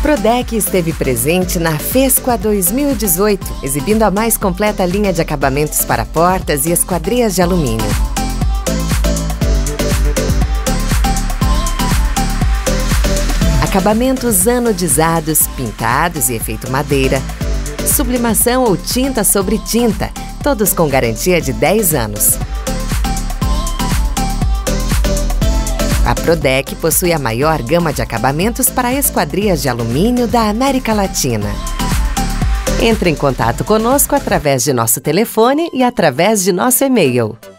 Prodec esteve presente na FESQUA 2018, exibindo a mais completa linha de acabamentos para portas e esquadrias de alumínio. Acabamentos anodizados, pintados e efeito madeira, sublimação ou tinta sobre tinta, todos com garantia de 10 anos. A Prodec possui a maior gama de acabamentos para esquadrias de alumínio da América Latina. Entre em contato conosco através de nosso telefone e através de nosso e-mail.